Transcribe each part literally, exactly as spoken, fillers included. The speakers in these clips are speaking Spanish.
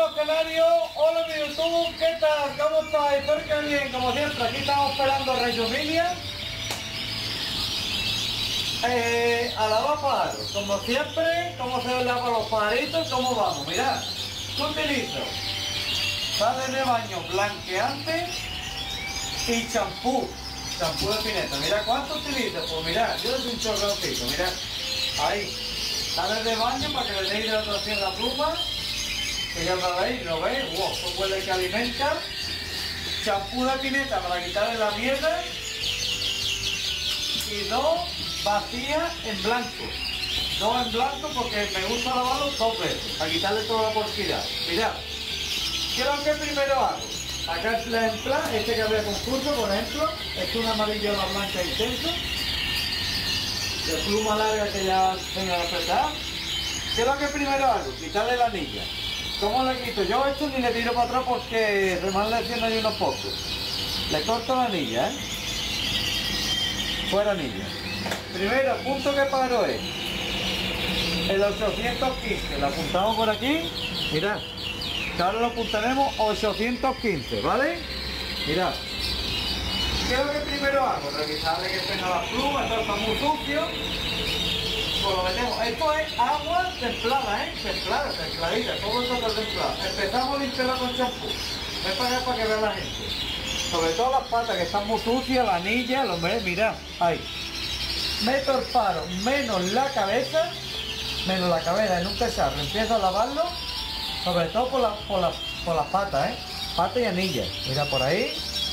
los canarios, hola mi YouTube, ¿qué tal? ¿Cómo estáis? Espero que bien, como siempre, aquí estamos esperando a Rey Emilia. Eh, a lavar pájaros, como siempre, cómo se lava los pajaritos, cómo vamos, mirad, yo utilizo sales de baño blanqueante y champú, champú de pineta. Mira cuánto utilizo, pues mirad, yo le doy un chorrocito, mirad, ahí, sales de baño para que le dé hidratación a la pluma, que ya lo veis, ¿lo veis? Wow, eso huele que alimenta. Champú de pineta para quitarle la mierda y dos vacías en blanco, dos en blanco porque me gusta lavarlo dos veces para quitarle toda la porquería. Mirad, ¿qué es lo que primero hago? Acá el ejemplar, este que había concurso, por ejemplo, es una amarillona blanca intenso, de pluma larga que ya tenga apretada. ¿Qué es lo que primero hago? Quitarle la anilla. ¿Cómo le quito? Yo esto ni le tiro para atrás porque remaneciendo hay unos pocos. Le corto la anilla, ¿eh? Fuera anilla. Primero, el punto que paro es el ochocientos quince. Lo apuntamos por aquí. Mirad. Ahora lo apuntaremos ochocientos quince, ¿vale? Mirad. ¿Qué es lo que primero hago? Revisarle que tenga las plumas, esto está muy sucio. Pues lo metemos. Esto es agua templada, ¿eh? Templada, templadita, todo esto está templado. Empezamos a limpiarla con champú. Ven para acá para que vea la gente. Sobre todo las patas que están muy sucias, la anilla, los veis, mirad, ahí. Meto el paro menos la cabeza, menos la cabeza en un cacharro. Empiezo a lavarlo, sobre todo por, la, por, la, por las patas, ¿eh? Patas y anilla. Mira por ahí.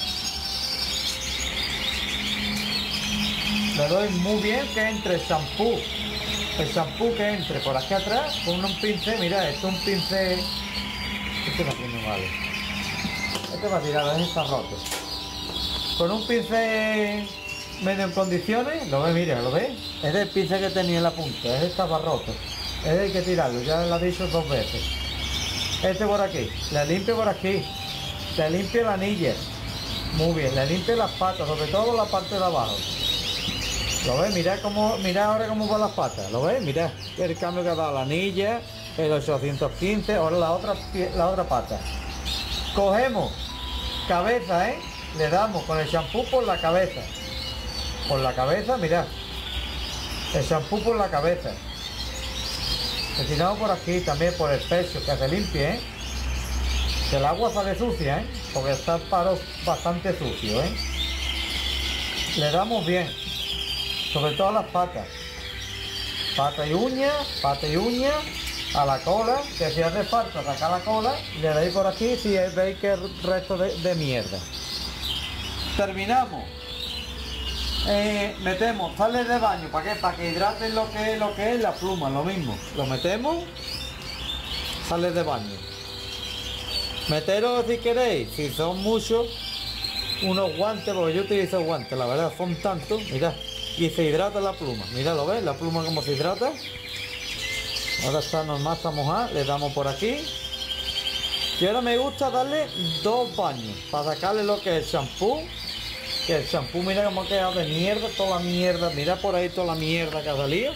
Le doy muy bien que entre el champú. El champú que entre por aquí atrás con un pincel, mira, esto es un pincel. Este no tiene vale. Este va a tirar, este está roto. Con un pincel medio en condiciones, lo ves, mira, lo ves. Es el pincel que tenía en la punta, este estaba roto. Es el que tirarlo, ya lo he dicho dos veces. Este por aquí, le limpio por aquí, le limpio la anilla. Muy bien, le limpio las patas, sobre todo la parte de abajo. ¿Lo ves? Mirad cómo, mirad ahora cómo van las patas. ¿Lo ves? Mirad el cambio que ha dado la anilla, el ochocientos quince, ahora la otra, la otra pata. Cogemos cabeza, ¿eh? Le damos con el champú por la cabeza. Por la cabeza, mirad. El champú por la cabeza. Le tiramos por aquí también por el pecho, que se limpie, ¿eh? Que el agua sale sucia, ¿eh? Porque está el paro bastante sucio, ¿eh? Le damos bien. Sobre todo las patas, pata y uña, pata y uña, a la cola, que si hace falta sacar la cola, le dais por aquí si veis que el resto de, de mierda. Terminamos, eh, metemos sales de baño, ¿para qué? Para que hidraten lo que es, lo que es la pluma, lo mismo, lo metemos, sales de baño. Meteros si queréis, si son muchos, unos guantes, porque yo utilizo guantes, la verdad, son tantos, mirad. Y se hidrata la pluma, mira, lo ves, la pluma como se hidrata. Ahora está normal, está mojada, le damos por aquí. Y ahora me gusta darle dos baños para sacarle lo que es el champú. Que el champú, mira cómo ha quedado de mierda, toda la mierda, mira por ahí toda la mierda que ha salido.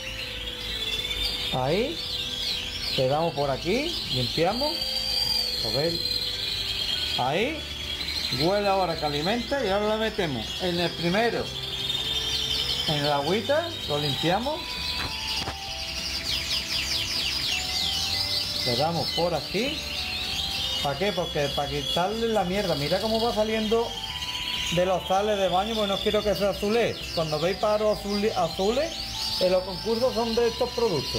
Ahí, le damos por aquí, limpiamos, lo ves, ahí, huele ahora que alimenta y ahora le metemos en el primero. En la agüita lo limpiamos, le damos por aquí. ¿Para qué? Porque para quitarle la mierda. Mira cómo va saliendo de los sales de baño, porque no quiero que sea azulé. Cuando veis paros azules, en los concursos son de estos productos.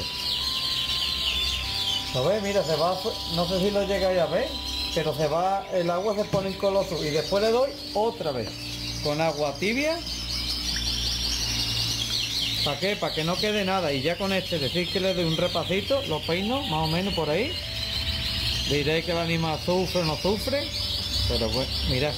¿Lo ves? Mira, se va, no sé si lo llegáis a ver, pero se va, el agua se pone en color azul. Y después le doy otra vez con agua tibia. ¿Para qué? Para que no quede nada. Y ya con este, decir que le doy un repasito, lo peino más o menos por ahí. Diréis que el animal sufre o no sufre, pero pues, mirad.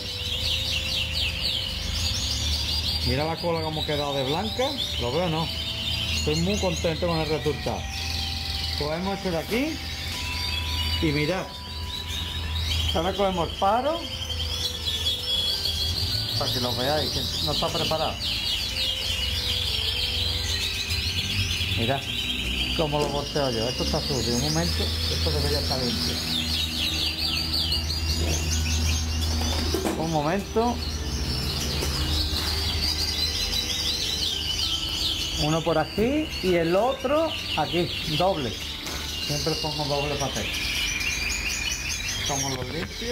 Mira la cola como ha quedado de blanca, lo veo o no. Estoy muy contento con el resultado. Cogemos esto de aquí y mirad. Ahora cogemos el paro para que lo veáis, que no está preparado. Mirad cómo lo volteo yo. Esto está sucio. Un momento, esto debería estar limpio. Un momento. Uno por aquí y el otro aquí, doble. Siempre pongo doble papel. Como los limpios.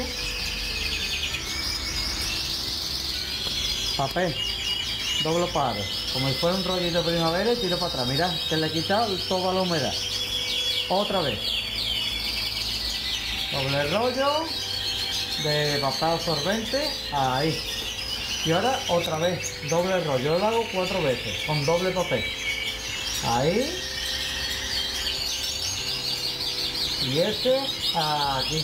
Papel, doble paro. Como si fuera un rollito de primavera y tiro para atrás. Mira, que le he quitado toda la humedad. Otra vez. Doble rollo de papel absorbente. Ahí. Y ahora otra vez, doble rollo. Yo lo hago cuatro veces con doble papel. Ahí. Y este aquí.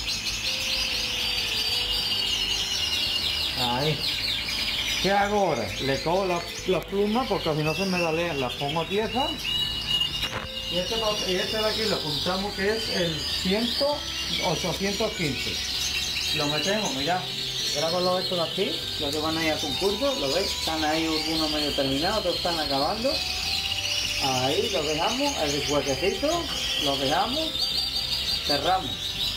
Ahí. ¿Qué hago ahora? Le cojo las la plumas porque si no se me dalean, las pongo tiesas. Y este, y este de aquí lo puntamos que es el cien, ochocientos quince. Lo metemos, mirad. Ahora con los estos de aquí, los que van a ir a concurso, ¿lo veis? Están ahí algunos medio terminados, otros están acabando. Ahí lo dejamos, el huequecito, lo dejamos, cerramos.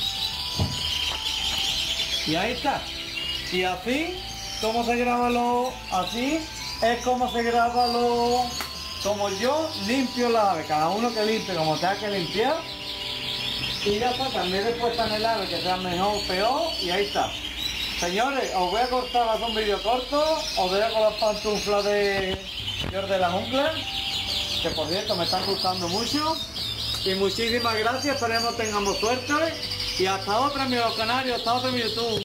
Y ahí está. Y así, ¿cómo se graba lo? Así es como se graba lo. Como yo limpio la ave, cada uno que limpie como tenga que limpiar. Y ya está, también después está en el ave que sea mejor o peor, y ahí está. Señores, os voy a cortar, hacer un vídeo corto, os dejo con las pantuflas de George de la Jungla, que por cierto me están gustando mucho. Y muchísimas gracias, esperemos tengamos suerte. Y hasta otra, amigos canarios, hasta otra en mi YouTube.